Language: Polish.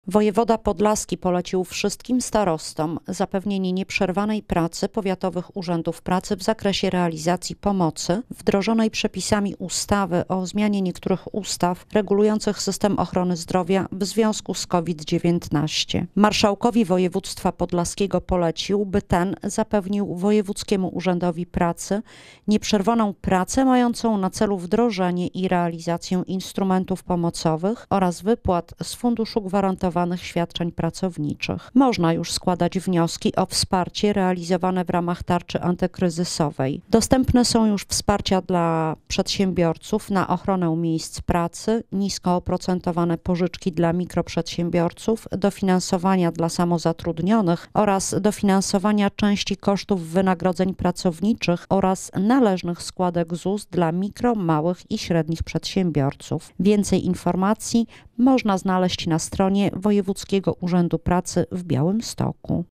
Wojewoda podlaski polecił wszystkim starostom zapewnienie nieprzerwanej pracy powiatowych urzędów pracy w zakresie realizacji pomocy wdrożonej przepisami ustawy o zmianie niektórych ustaw regulujących system ochrony zdrowia w związku z COVID-19. Marszałkowi województwa podlaskiego polecił, by ten zapewnił Wojewódzkiemu Urzędowi Pracy nieprzerwaną pracę mającą na celu wdrożenie i realizację instrumentów pomocowych oraz wypłat z Funduszu Gwarantowanych Świadczeń Pracowniczych. Można już składać wnioski o wsparcie realizowane w ramach tarczy antykryzysowej. Dostępne są już wsparcia dla przedsiębiorców na ochronę miejsc pracy, nisko oprocentowane pożyczki dla mikroprzedsiębiorców, dofinansowania dla samozatrudnionych oraz dofinansowania części kosztów wynagrodzeń pracowniczych oraz należnych składek ZUS dla mikro, małych i średnich przedsiębiorców. Więcej informacji można znaleźć na stronie Wojewódzkiego Urzędu Pracy w Białymstoku.